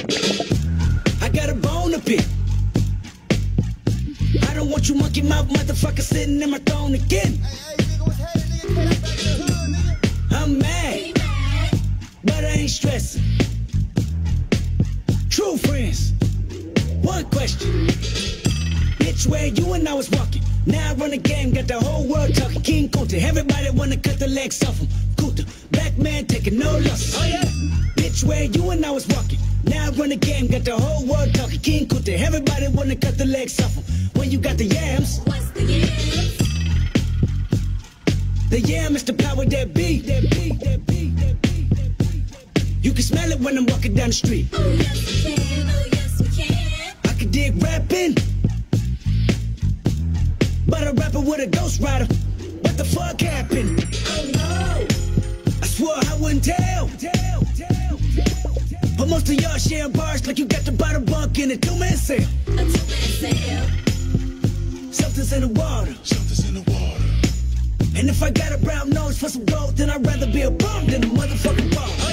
I got a bone to pick. I don't want you monkey mouth motherfucker sitting in my throne again. I'm mad, but I ain't stressing. True friends, one question. Bitch, where you and I was walking. Now I run the game, got the whole world talking. King Kunta, everybody wanna cut the legs off him. Kunta, black man taking no losses. Oh yeah. Bitch, where you and I was walking. Now I run the game, got the whole world talking. King Kunta, everybody wanna cut the legs off him. When you got the yams. What's the yams? The yam is the power that be. You can smell it when I'm walking down the street. Oh yes we can, oh yes we can. I can dig rapping, but a rapper with a ghost rider. What the fuck happened? Oh no. I swore I wouldn't tell. But most of y'all share bars like you got the bottom bunk in a two-man sale. A two-man sale. Something's in the water. Something's in the water. And if I got a brown nose for some gold, then I'd rather be a bum than a motherfucking ball.